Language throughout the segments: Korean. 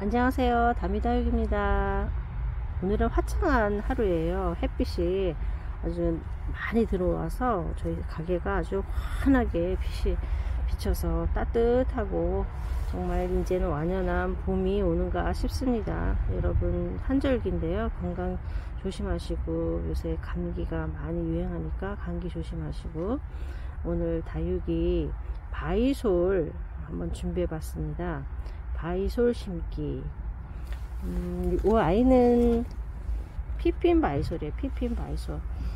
안녕하세요, 다미다육입니다. 오늘은 화창한 하루예요. 햇빛이 아주 많이 들어와서 저희 가게가 아주 환하게 빛이 비쳐서 따뜻하고 정말 이제는 완연한 봄이 오는가 싶습니다. 여러분, 한절기인데요, 건강 조심하시고, 요새 감기가 많이 유행하니까 감기 조심하시고, 오늘 다육이 바이솔 한번 준비해 봤습니다. 바이솔 심기. 이 아이는 피핀 바이솔이에요. 피핀 바이솔.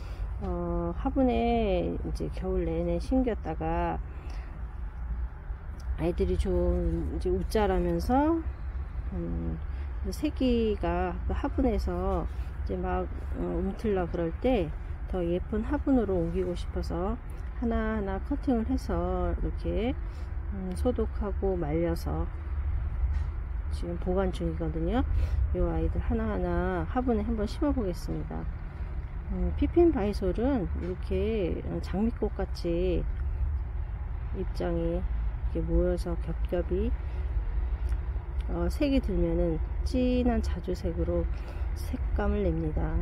화분에 이제 겨울 내내 심겼다가 아이들이 좀 이제 웃자라면서 새끼가 그 화분에서 이제 막 움틀려 그럴 때 더 예쁜 화분으로 옮기고 싶어서 하나하나 커팅을 해서 이렇게 소독하고 말려서 지금 보관 중이거든요. 이 아이들 하나하나 화분에 한번 심어 보겠습니다. 피핀 바이솔은 이렇게 장미꽃 같이 입장이 이렇게 모여서 겹겹이 색이 들면은 진한 자주색으로 색감을 냅니다.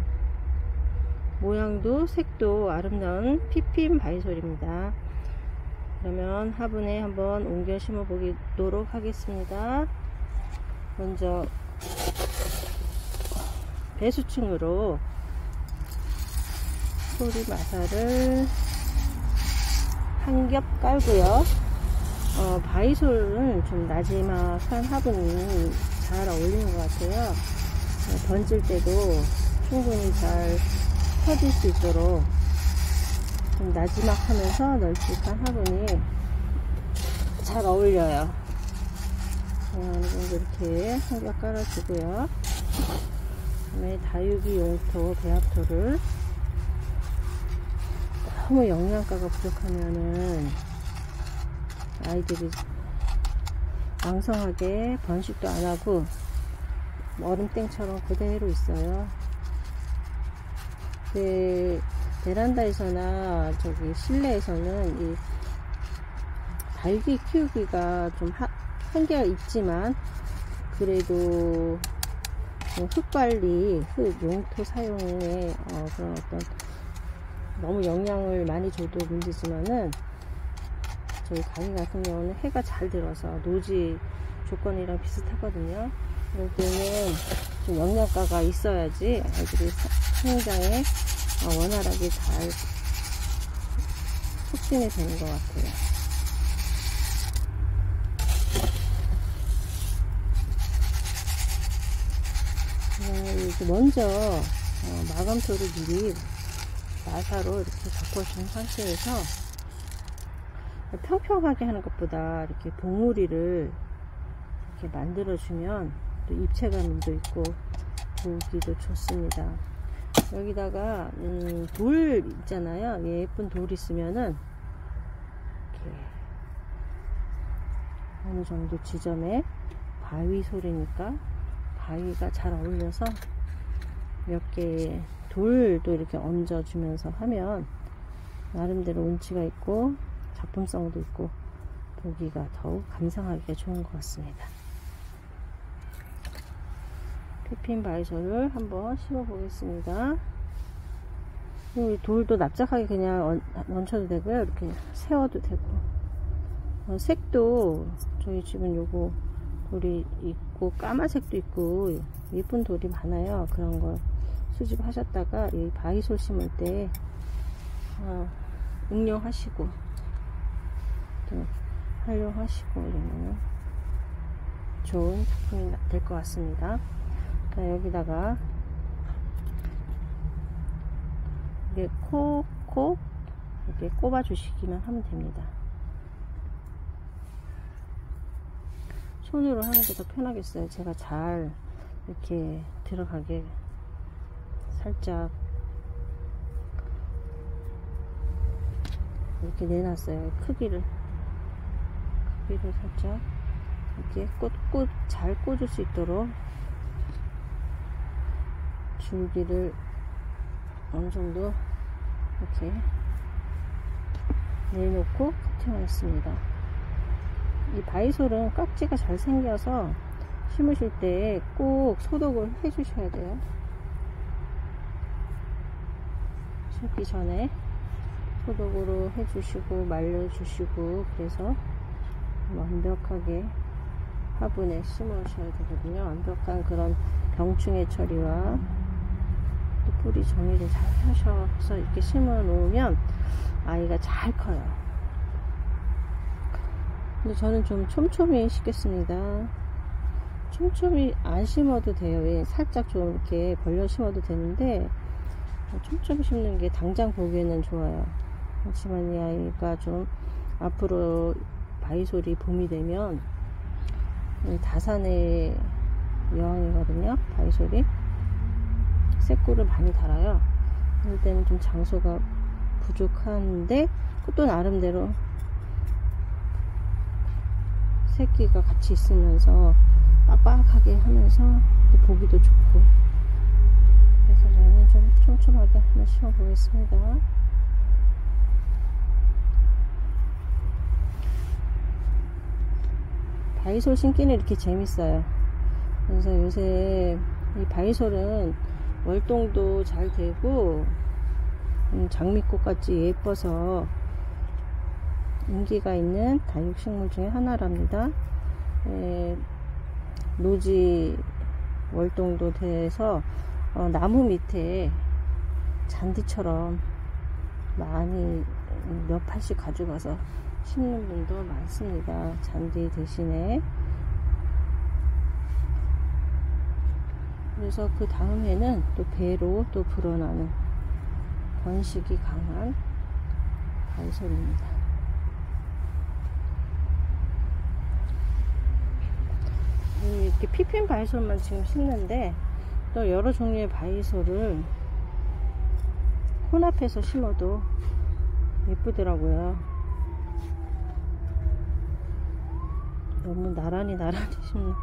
모양도 색도 아름다운 피핀 바이솔입니다. 그러면 화분에 한번 옮겨 심어 보도록 하겠습니다. 먼저 배수층으로 소리 마사를 한 겹 깔고요. 바이솔은 좀 나지막한 화분이 잘 어울리는 것 같아요. 던질 때도 충분히 잘 펴질 수 있도록 좀 나지막하면서 널찍한 화분이 잘 어울려요. 어느 정도 이렇게 한 겹 깔아주고요. 그다음에 다육이 용토, 배합토를 너무 영양가가 부족하면은 아이들이 왕성하게 번식도 안 하고 얼음땡처럼 그대로 있어요. 베란다에서나 저기 실내에서는 이 다육이 키우기가 좀 한계가 있지만 그래도 흙관리, 흙 용토 사용에 그런 어떤 너무 영양을 많이 줘도 문제지만은 저희 가게 같은 경우는 해가 잘 들어서 노지 조건이랑 비슷하거든요. 그럴 때는 좀 영양가가 있어야지 아이들이 성장에 원활하게 잘 촉진이 되는 것 같아요. 먼저 마감토를 미리 나사로 이렇게 바꿔준 상태에서 평평하게 하는 것보다 이렇게 봉우리를 이렇게 만들어주면 또 입체감도 있고 보기도 좋습니다. 여기다가 돌 있잖아요. 예쁜 돌 있으면은 이렇게 어느 정도 지점에 바위솔이니까 바위가 잘 어울려서 몇 개의 돌도 이렇게 얹어주면서 하면 나름대로 운치가 있고 작품성도 있고 보기가 더욱 감상하기가 좋은 것 같습니다. 피핀 바이솔을 한번 심어 보겠습니다. 돌도 납작하게 그냥 얹혀도 되고요. 이렇게 세워도 되고 색도 저희 집은 요거 돌이 있고 까만색도 있고 예쁜 돌이 많아요. 그런 거 수집하셨다가 이 바이솔 심을 때 응용하시고 또 활용하시고 이러면 좋은 작품이 될 것 같습니다. 여기다가 이렇게 콕콕 이렇게 꼽아 주시기만 하면 됩니다. 손으로 하는 게 더 편하겠어요. 제가 잘 이렇게 들어가게 살짝 이렇게 내놨어요. 크기를 살짝 이렇게 잘 꽂을 수 있도록 줄기를 어느 정도 이렇게 내놓고 커팅을 했습니다. 이 바이솔은 깍지가 잘 생겨서 심으실 때 꼭 소독을 해 주셔야 돼요. 심기 전에 소독으로 해 주시고 말려 주시고, 그래서 완벽하게 화분에 심으셔야 되거든요. 완벽한 그런 병충해 처리와 또 뿌리 정리를 잘 하셔서 이렇게 심어 놓으면 아이가 잘 커요. 근데 저는 좀 촘촘히 심겠습니다. 촘촘히 안 심어도 돼요. 살짝 좀 이렇게 벌려 심어도 되는데 촘촘히 심는 게 당장 보기에는 좋아요. 하지만 이 아이가 좀 앞으로 바이솔이 봄이 되면 다산의 여왕이거든요. 바이솔이 새꿀을 많이 달아요. 그럴 때는 좀 장소가 부족한데 또 나름대로 새끼가 같이 있으면서 빡빡하게 하면서 또 보기도 좋고, 그래서 저는 좀 촘촘하게 한번 심어 보겠습니다. 바이솔 심기는 이렇게 재밌어요. 그래서 요새 이 바이솔은 월동도 잘 되고 장미꽃 같이 예뻐서 인기가 있는 다육식물 중에 하나랍니다. 노지 월동도 돼서 나무 밑에 잔디처럼 많이 몇 팔씩 가져가서 심는 분도 많습니다. 잔디 대신에. 그래서 그 다음에는 또 배로 또 불어나는 번식이 강한 바이솔입니다. 이렇게 피핀 바이솔만 지금 심는데 또 여러 종류의 바이솔을 혼합해서 심어도 예쁘더라고요. 너무 나란히 심는.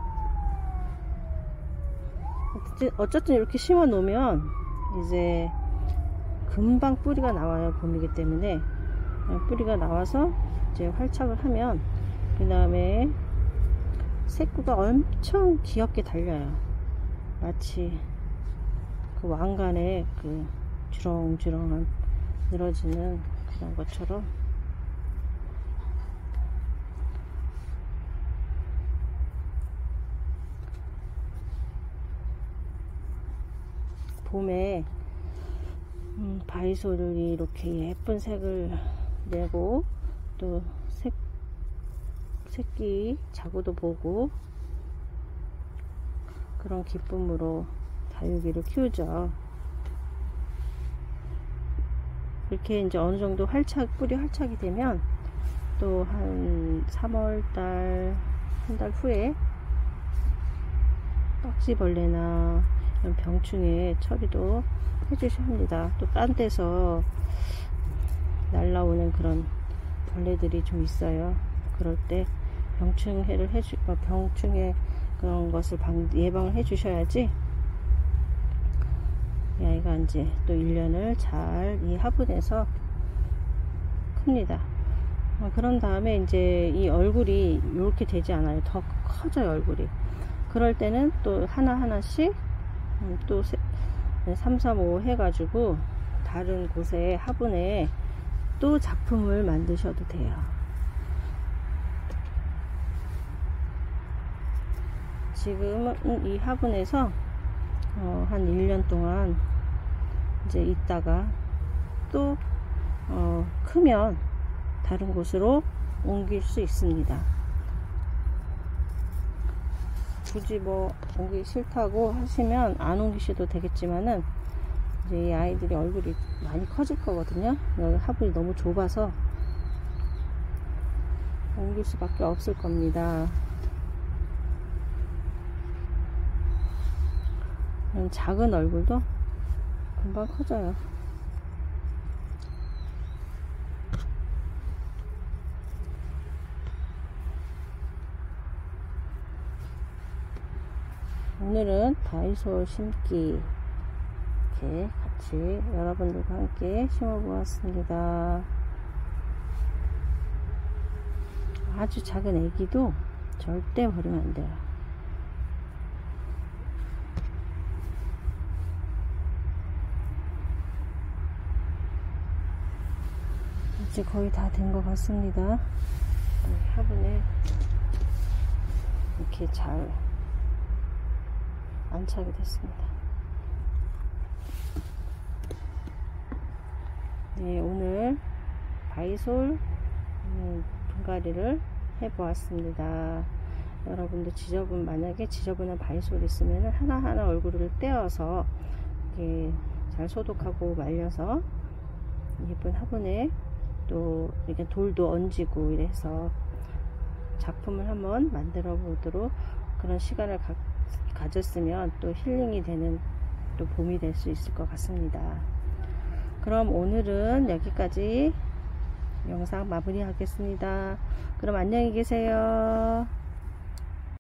어쨌든 이렇게 심어 놓으면 이제 금방 뿌리가 나와요. 봄이기 때문에 뿌리가 나와서 이제 활착을 하면 그 다음에 새꾸가 엄청 귀엽게 달려요. 마치 그 왕관에 그 주렁주렁한 늘어지는 그런 것처럼 봄에 바이솔이 이렇게 예쁜 색을 내고 또 새끼 자구도 보고 그런 기쁨으로 다육이를 키우죠. 이렇게 이제 어느 정도 뿌리 활착이 되면 또 한 3월달 한 달 후에 떡지벌레나 이런 병충해 처리도 해주셔야 합니다. 또 딴 데서 날라오는 그런 벌레들이 좀 있어요. 그럴 때 병충해 그런 것을 예방을 해 주셔야지 이 아이가 이제 또 1년을 잘 이 화분에서 큽니다. 그런 다음에 이제 이 얼굴이 이렇게 되지 않아요. 더 커져요, 얼굴이. 그럴 때는 또 하나하나씩 또 3, 4, 5 해가지고 다른 곳에 화분에 또 작품을 만드셔도 돼요. 지금은 이 화분에서 한 1년 동안 이제 있다가 또 크면 다른 곳으로 옮길 수 있습니다. 굳이 뭐 옮기기 싫다고 하시면 안 옮기셔도 되겠지만은 이제 이 아이들이 얼굴이 많이 커질 거거든요. 여기 화분이 너무 좁아서 옮길 수밖에 없을 겁니다. 작은 얼굴도 금방 커져요. 오늘은 바이솔 심기 이렇게 같이 여러분들과 함께 심어 보았습니다. 아주 작은 애기도 절대 버리면 안 돼요. 이제 거의 다 된 것 같습니다. 화분에 이렇게 잘 안착이 됐습니다. 네, 오늘 바이솔 분갈이를 해보았습니다. 여러분도 만약에 지저분한 바이솔 있으면 하나하나 얼굴을 떼어서 이렇게 잘 소독하고 말려서 예쁜 화분에 또 이렇게 돌도 얹고 이래서 작품을 한번 만들어 보도록 그런 시간을 가졌으면 또 힐링이 되는 또 봄이 될 수 있을 것 같습니다. 그럼 오늘은 여기까지 영상 마무리하겠습니다. 그럼 안녕히 계세요.